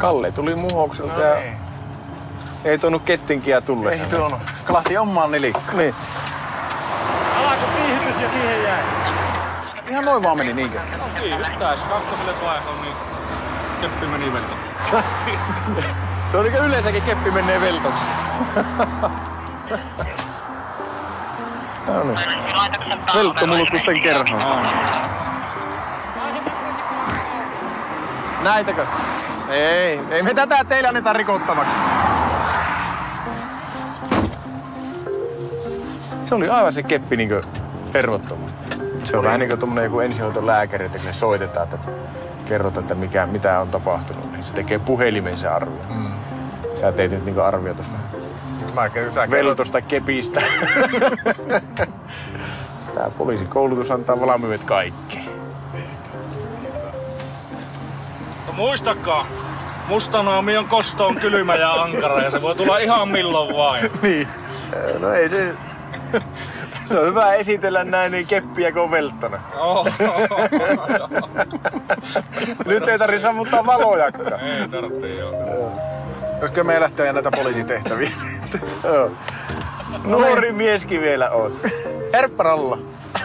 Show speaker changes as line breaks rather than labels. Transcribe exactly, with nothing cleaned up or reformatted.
Kalle tuli muhokselta no ja niin. Ei tuonut kettinkiä tullessa.
Ei tuonut. Kalahti omaan nelikkoon.
Niin.
Alako kiihdytys ja siihen jäi.
Ihan noin vaan meni niinkö?
No kiihdyttäis. Kakkoselle vaihon, niin keppi meni veltoksi.
Se on niinkö yleensäkin keppi menee veltoksi. No niin. Velttomulkusten kerho. Näitäkö? Ei, ei me tätä teille anneta rikottavaksi. Se oli aivan se keppi niinkö hervottoma. Se on vähän niinku tommonen joku ensihoitolääkäri, että kun ne soitetaan, että kerrotaan, että mikä, mitä on tapahtunut, niin se tekee puhelimen se arvio. Mm. Sä teit nyt niinku arvio tosta veltosta kepistä. Tää poliisikoulutus antaa valmiudet kaikkeen.
Muistakaa, mustanaami on kostoon kylmä ja ankara ja se voi tulla ihan milloin vain.
Niin. No ei se... Se on hyvä esitellä näin niin keppiä kuin velttona.
Oh.
Nyt ei tarvitse sammuttaa valojakaan.
Ei tarvitse, joo.
Koska me lähtee näitä poliisitehtäviä.
Nuori mieskin vielä oot.
Herpparalla.